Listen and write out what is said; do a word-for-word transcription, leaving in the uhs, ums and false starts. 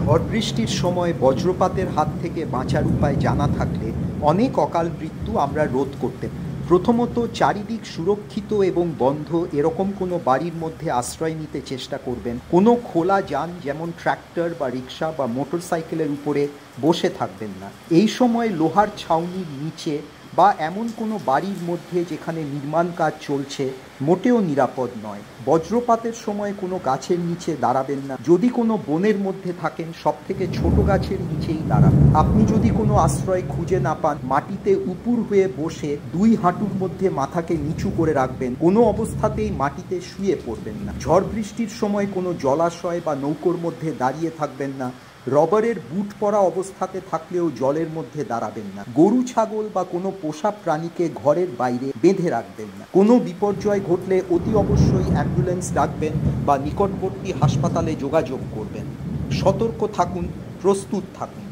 ঝড় বৃষ্টির সময় বজ্রপাতের হাত থেকে বাঁচার উপায় জানা থাকলে অনেক অকাল মৃত্যু আমরা রোধ করতে পারি। প্রথমত, চারিদিক সুরক্ষিত এবং বন্ধ এরকম কোনো বাড়ির মধ্যে আশ্রয় নিতে চেষ্টা করবেন। কোনো খোলা যান যেমন ট্র্যাক্টর বা রিক্সা বা মোটর সাইকেলের উপরে বসে থাকবেন না। এই সময় লোহার ছাউনির নিচে বা এমন কোনো বাড়ির মধ্যে যেখানে নির্মাণ কাজ চলছে মোটেও নিরাপদ নয়। বজ্রপাতের সময় কোনো গাছের নিচে দাঁড়াবেন না। যদি কোনো বনের মধ্যে থাকেন সব থেকে ছোট গাছের নিচেই দাঁড়াবেন। আপনি যদি কোনো আশ্রয় খুঁজে না পান, মাটিতে উপুর হয়ে বসে দুই হাঁটুর মধ্যে মাথাকে নিচু করে রাখবেন। কোনো অবস্থাতেই মাটিতে শুয়ে পড়বেন না। ঝড় বৃষ্টির সময় কোনো জলাশয় বা নৌকোর মধ্যে দাঁড়িয়ে থাকবেন না। রবারের বুট পরা অবস্থাতে থাকলেও জলের মধ্যে দাঁড়াবেন না। গরু ছাগল বা কোনো পোষা প্রাণীকে ঘরের বাইরে বেঁধে রাখবেন না। কোনো বিপর্যয় ঘটলে অতি অবশ্যই অ্যাম্বুলেন্স ডাকবেন বা নিকটবর্তী হাসপাতালে যোগাযোগ করবেন। সতর্ক থাকুন, প্রস্তুত থাকুন।